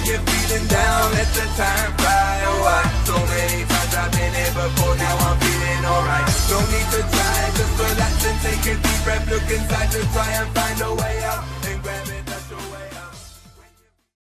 you're feeling down, let the time fly. Oh, so many times I've been here before, now I'm feeling alright. No need to try, just relax and take a deep breath. Look inside to try and find